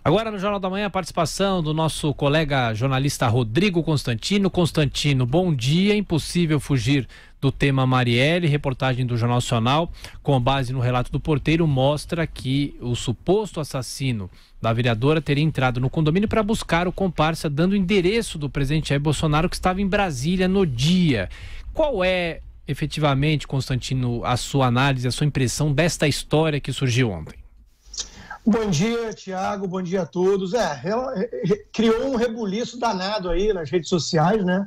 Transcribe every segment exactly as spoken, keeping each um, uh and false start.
Agora no Jornal da Manhã, a participação do nosso colega jornalista Rodrigo Constantino. Constantino, bom dia. Impossível fugir do tema Marielle. Reportagem do Jornal Nacional, com base no relato do porteiro, mostra que o suposto assassino da vereadora teria entrado no condomínio para buscar o comparsa, dando o endereço do presidente Jair Bolsonaro, que estava em Brasília no dia. Qual é, efetivamente, Constantino, a sua análise, a sua impressão desta história que surgiu ontem? Bom dia, Tiago, bom dia a todos. É, criou um rebuliço danado aí nas redes sociais, né?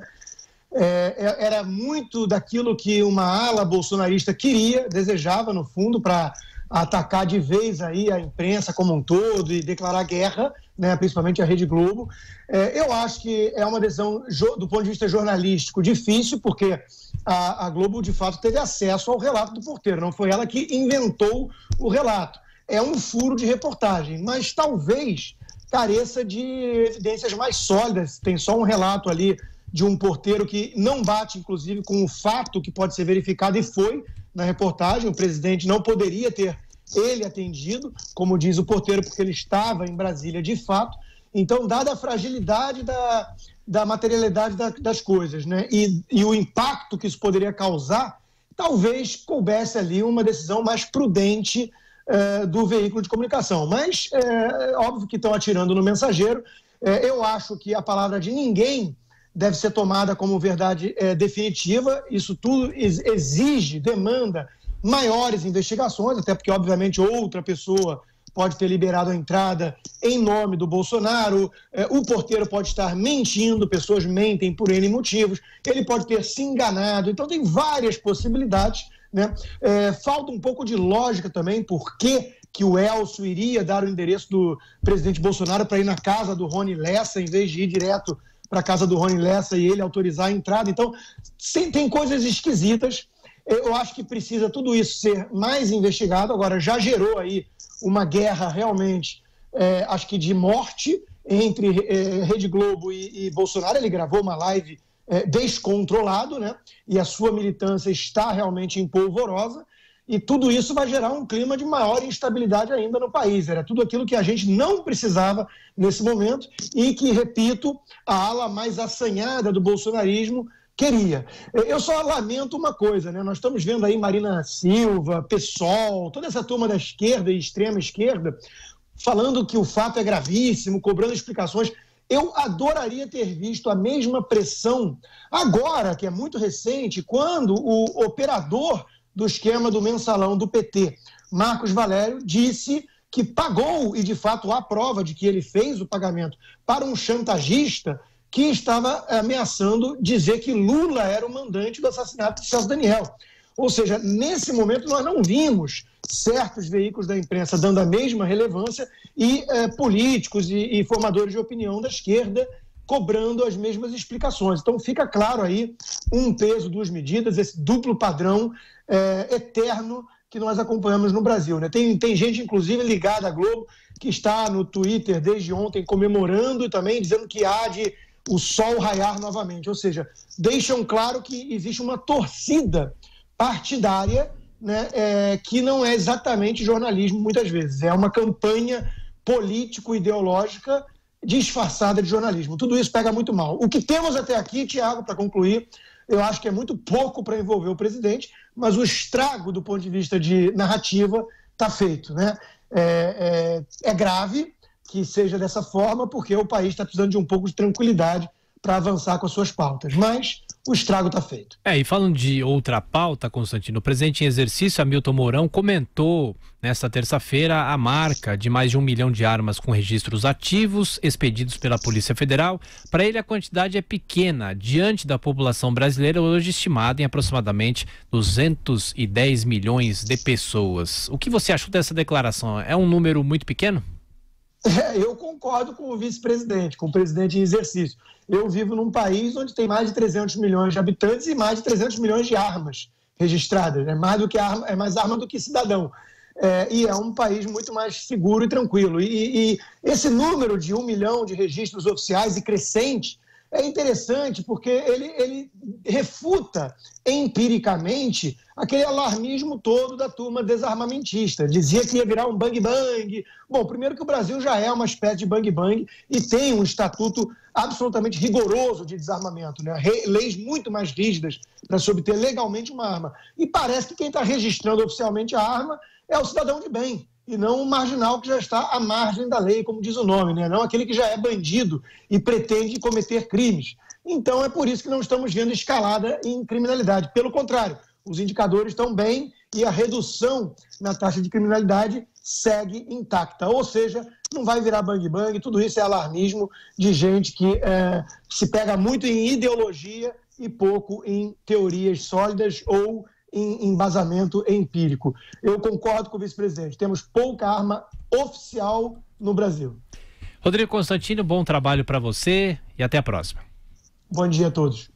É, era muito daquilo que uma ala bolsonarista queria, desejava, no fundo, para atacar de vez aí a imprensa como um todo e declarar guerra, né, principalmente a Rede Globo. É, eu acho que é uma decisão, do ponto de vista jornalístico, difícil, porque a, a Globo, de fato, teve acesso ao relato do porteiro, não foi ela que inventou o relato. É um furo de reportagem, mas talvez careça de evidências mais sólidas. Tem só um relato ali de um porteiro que não bate, inclusive, com o fato que pode ser verificado, e foi na reportagem. O presidente não poderia ter ele atendido, como diz o porteiro, porque ele estava em Brasília de fato. Então, dada a fragilidade da, da materialidade da, das coisas, né, e, e o impacto que isso poderia causar, talvez coubesse ali uma decisão mais prudente É, do veículo de comunicação. Mas é, é óbvio que estão atirando no mensageiro. É, eu acho que a palavra de ninguém deve ser tomada como verdade é, definitiva. Isso tudo exige, demanda maiores investigações, até porque, obviamente, outra pessoa pode ter liberado a entrada em nome do Bolsonaro, é, o porteiro pode estar mentindo, pessoas mentem por N motivos, ele pode ter se enganado. Então, tem várias possibilidades, né? É, falta um pouco de lógica também, por que que o Elcio iria dar o endereço do presidente Bolsonaro para ir na casa do Rony Lessa, em vez de ir direto para a casa do Rony Lessa e ele autorizar a entrada. Então, sim, tem coisas esquisitas. Eu acho que precisa tudo isso ser mais investigado. Agora, já gerou aí uma guerra realmente, é, acho que de morte, entre é, Rede Globo e, e Bolsonaro. Ele gravou uma live É, descontrolado, né? E a sua militância está realmente empolvorosa, e tudo isso vai gerar um clima de maior instabilidade ainda no país. Era tudo aquilo que a gente não precisava nesse momento e que, repito, a ala mais assanhada do bolsonarismo queria. Eu só lamento uma coisa, né? Nós estamos vendo aí Marina Silva, PSOL, toda essa turma da esquerda e extrema esquerda falando que o fato é gravíssimo, cobrando explicações. Eu adoraria ter visto a mesma pressão agora, que é muito recente, quando o operador do esquema do mensalão do P T, Marcos Valério, disse que pagou, e de fato há prova de que ele fez o pagamento, para um chantagista que estava ameaçando dizer que Lula era o mandante do assassinato de Celso Daniel. Ou seja, nesse momento nós não vimos certos veículos da imprensa dando a mesma relevância e eh, políticos e, e formadores de opinião da esquerda cobrando as mesmas explicações. Então fica claro aí um peso, duas medidas, esse duplo padrão eh, eterno que nós acompanhamos no Brasil, né? Tem, tem gente, inclusive, ligada à Globo, que está no Twitter desde ontem comemorando e também dizendo que há de o sol raiar novamente. Ou seja, deixam claro que existe uma torcida partidária, né, é, que não é exatamente jornalismo muitas vezes, é uma campanha político-ideológica disfarçada de jornalismo. Tudo isso pega muito mal. O que temos até aqui, Tiago, para concluir, eu acho que é muito pouco para envolver o presidente, mas o estrago do ponto de vista de narrativa está feito, né? É, é, é grave que seja dessa forma, porque o país está precisando de um pouco de tranquilidade para avançar com as suas pautas, mas o estrago está feito. É, e falando de outra pauta, Constantino, o presidente em exercício, Hamilton Mourão, comentou nesta terça-feira a marca de mais de um milhão de armas com registros ativos expedidos pela Polícia Federal. Para ele, a quantidade é pequena, diante da população brasileira, hoje estimada em aproximadamente duzentos e dez milhões de pessoas. O que você achou dessa declaração? É um número muito pequeno? É, eu concordo com o vice-presidente, com o presidente em exercício. Eu vivo num país onde tem mais de trezentos milhões de habitantes e mais de trezentos milhões de armas registradas. É mais, do que arma, é mais arma do que cidadão. É, e é um país muito mais seguro e tranquilo. E, e esse número de um milhão de registros oficiais e crescente é interessante porque ele, ele refuta empiricamente aquele alarmismo todo da turma desarmamentista. Dizia que ia virar um bang-bang. Bom, primeiro que o Brasil já é uma espécie de bang-bang e tem um estatuto absolutamente rigoroso de desarmamento, né? Leis muito mais rígidas para se obter legalmente uma arma. E parece que quem está registrando oficialmente a arma é o cidadão de bem, e não o marginal que já está à margem da lei, como diz o nome, né? Não aquele que já é bandido e pretende cometer crimes. Então é por isso que não estamos vendo escalada em criminalidade. Pelo contrário, os indicadores estão bem e a redução na taxa de criminalidade segue intacta. Ou seja, não vai virar bang-bang, tudo isso é alarmismo de gente que é, se pega muito em ideologia e pouco em teorias sólidas ou em embasamento empírico. Eu concordo com o vice-presidente, temos pouca arma oficial no Brasil. Rodrigo Constantino, bom trabalho para você e até a próxima. Bom dia a todos.